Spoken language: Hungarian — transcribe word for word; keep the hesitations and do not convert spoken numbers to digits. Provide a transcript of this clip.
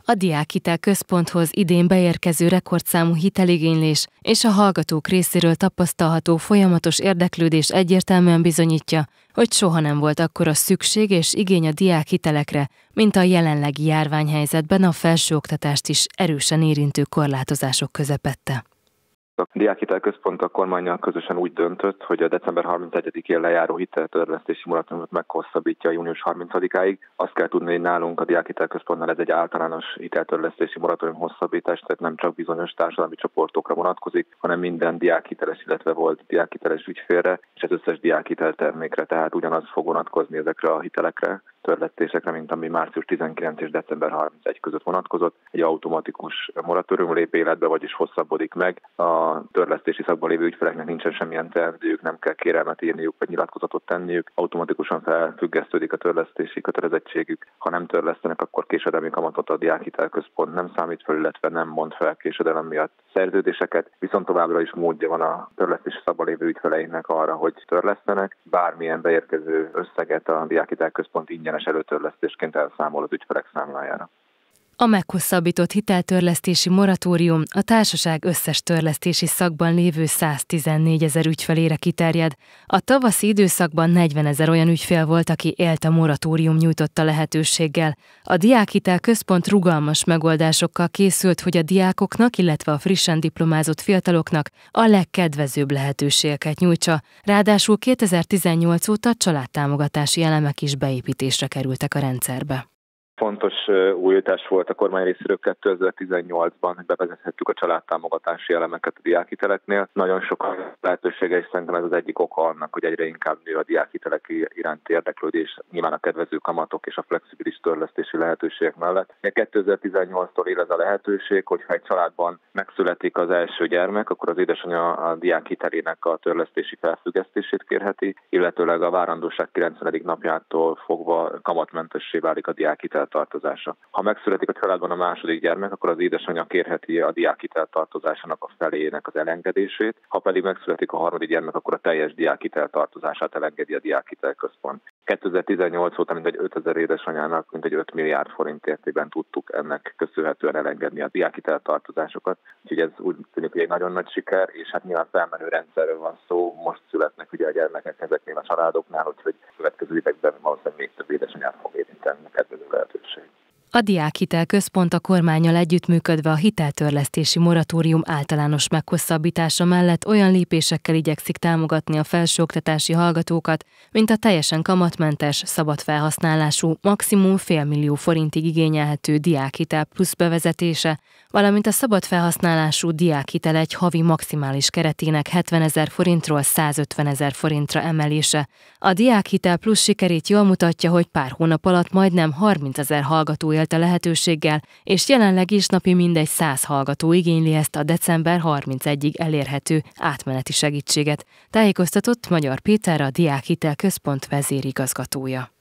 A Diákhitel Központhoz idén beérkező rekordszámú hiteligénylés és a hallgatók részéről tapasztalható folyamatos érdeklődés egyértelműen bizonyítja, hogy soha nem volt akkora szükség és igény a diákhitelekre, mint a jelenlegi járványhelyzetben a felsőoktatást is erősen érintő korlátozások közepette. A Diákhitel Központ a kormánnyal közösen úgy döntött, hogy a december harmincegyedikén lejáró hiteltörlesztési moratóriumot meghosszabbítja június harmincadikáig. Azt kell tudni, hogy nálunk a Diákhitel Központnál ez egy általános hiteltörlesztési moratórium hosszabbítás, tehát nem csak bizonyos társadalmi csoportokra vonatkozik, hanem minden diákhiteles, illetve volt diákhiteles ügyfélre, és az összes diákhiteltermékre, tehát ugyanaz fog vonatkozni ezekre a hitelekre, törlesztésekre, mint ami március tizenkilencedike és december harmincegyedike között vonatkozott. Egy automatikus moratórium lép életbe, vagyis hosszabbodik meg. A törlesztési szakban lévő ügyfeleknek nincsen semmilyen teendőjük, nem kell kérelmet írniuk vagy nyilatkozatot tenniük, automatikusan felfüggesztődik a törlesztési kötelezettségük. Ha nem törlesztenek, akkor késedelmi kamatot a Diákhitel Központ nem számít fel, illetve nem mond fel késedelem miatt szerződéseket, viszont továbbra is módja van a törlesztési szakban lévő ügyfeleinknek arra, hogy törlesztenek. Bármilyen beérkező összeget a Diákhitel Központ ingyenes előtörlesztésként elszámol az ügyfelek számlájára. A meghosszabbított hiteltörlesztési moratórium a társaság összes törlesztési szakban lévő száztizennégyezer ügyfelére kiterjed. A tavaszi időszakban negyvenezer olyan ügyfél volt, aki élt a moratórium nyújtotta lehetőséggel. A Diákhitel Központ rugalmas megoldásokkal készült, hogy a diákoknak, illetve a frissen diplomázott fiataloknak a legkedvezőbb lehetőségeket nyújtsa. Ráadásul kétezer-tizennyolc óta családtámogatási elemek is beépítésre kerültek a rendszerbe. Fontos újítás volt a kormány részéről kétezer-tizennyolcban, hogy bevezethettük a családtámogatási elemeket a diákhiteleknél. Nagyon sok lehetősége, és szerintem ez az egyik oka annak, hogy egyre inkább nő a diákhitelek iránti érdeklődés, nyilván a kedvező kamatok és a flexibilis törlesztési lehetőségek mellett. kétezer-tizennyolctól él ez a lehetőség, hogyha egy családban megszületik az első gyermek, akkor az édesanyja a diákhitelének a törlesztési felfüggesztését kérheti, illetőleg a várandóság kilencvenedik napjától fogva kamatmentessé válik a diákhitel tartozása. Ha megszületik a családban a második gyermek, akkor az édesanyja kérheti a diákhitel tartozásának a felének az elengedését, ha pedig megszületik a harmadik gyermek, akkor a teljes diákhitel tartozását elengedi a Diákhitel Központ. kétezer-tizennyolc óta mintegy ötezer édesanyának mintegy öt milliárd forint értékben tudtuk ennek köszönhetően elengedni a diákhitel tartozásokat. Úgyhogy ez úgy tűnik, hogy egy nagyon nagy siker, és hát nyilván felmenő rendszerről van szó, most születnek ugye a gyermekek ezeknél a családoknál, úgyhogy a következő években valószínűleg még több édesanyát fog érinteni a kedvező lehetőség. A Diákhitel Központ a kormánnyal együttműködve a hiteltörlesztési moratórium általános meghosszabbítása mellett olyan lépésekkel igyekszik támogatni a felsőoktatási hallgatókat, mint a teljesen kamatmentes, szabad felhasználású, maximum félmillió forintig igényelhető diákhitel plusz bevezetése, valamint a szabad felhasználású diákhitel egy havi maximális keretének hetvenezer forintról százötvenezer forintra emelése. A diákhitel plusz sikerét jól mutatja, hogy pár hónap alatt majdnem harmincezer hallgató élt a lehetőséggel, és jelenleg is napi mindegy száz hallgató igényli ezt a december harmincegyedikéig elérhető átmeneti segítséget, tájékoztatott Magyar Péter, a Diákhitel Központ vezérigazgatója.